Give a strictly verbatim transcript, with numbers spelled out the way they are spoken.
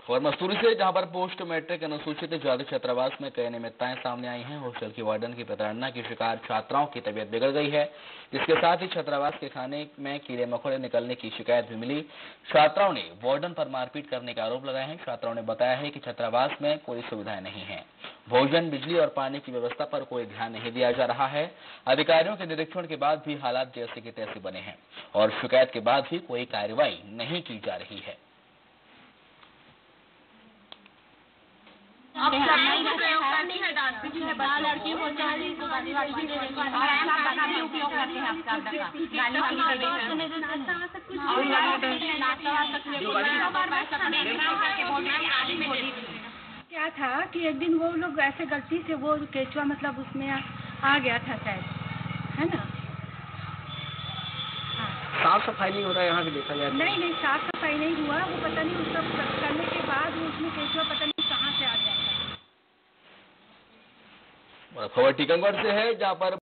और मसूरी से जहां पर पोस्ट मैट्रिक अनुसूचित जाति छात्रावास में कई अनियमितताएं सामने आई हैं। हॉस्टल की वार्डन की प्रताड़ना की शिकार छात्राओं की तबीयत बिगड़ गई है। इसके साथ ही छात्रावास के खाने में कीड़े मकोड़े निकलने की शिकायत भी मिली। छात्राओं ने वार्डन पर मारपीट करने का आरोप लगाए हैं। छात्राओं ने बताया है कि छात्रावास में कोई सुविधाएं नहीं है। भोजन, बिजली और पानी की व्यवस्था पर कोई ध्यान नहीं दिया जा रहा है। अधिकारियों के निरीक्षण के बाद भी हालात जैसे के तैसे बने हैं और शिकायत के बाद भी कोई कार्रवाई नहीं की जा रही है। अब सब नहीं उपयोग करती है लड़की हो चाहे तो गाली वाली भी उपयोग करते हैं। क्या था कि एक दिन वो लोग ऐसे गलती से वो केचुआ मतलब उसमें आ गया था शायद, है ना। साफ सफाई नहीं हो रहा है यहाँ पे, देखा जाए नहीं नहीं साफ सफाई नहीं हुआ। वो पता नहीं उसका करने के बाद उसमें केचुआ पता नहीं कहाँ से आ जाता है। खबर टीकमगढ़ से है, जहां पर